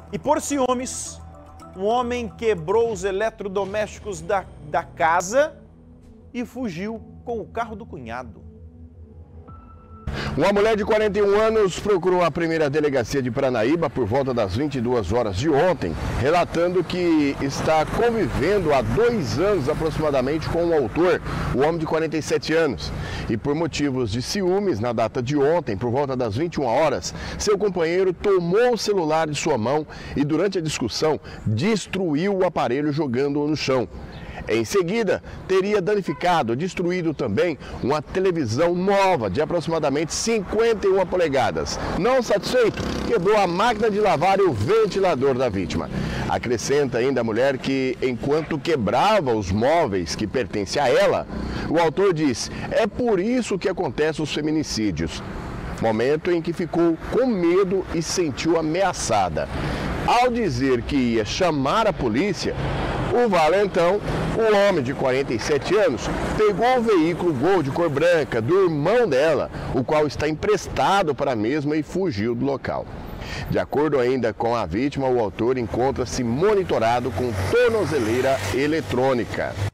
E por ciúmes, um homem quebrou os eletrodomésticos da casa e fugiu com o carro do cunhado. Uma mulher de 41 anos procurou a primeira delegacia de Paranaíba por volta das 22 horas de ontem, relatando que está convivendo há 2 anos aproximadamente com o autor, o homem de 47 anos. E por motivos de ciúmes, na data de ontem, por volta das 21 horas, seu companheiro tomou o celular de sua mão e durante a discussão destruiu o aparelho jogando-o no chão. Em seguida, teria danificado, destruído também uma televisão nova de aproximadamente 51 polegadas. Não satisfeito, quebrou a máquina de lavar e o ventilador da vítima. Acrescenta ainda a mulher que, enquanto quebrava os móveis que pertencem a ela, o autor diz: é por isso que acontecem os feminicídios. Momento em que ficou com medo e sentiu ameaçada. Ao dizer que ia chamar a polícia, o valentão, o homem de 47 anos, pegou o veículo Gol de cor branca do irmão dela, o qual está emprestado para a mesma, e fugiu do local. De acordo ainda com a vítima, o autor encontra-se monitorado com tornozeleira eletrônica.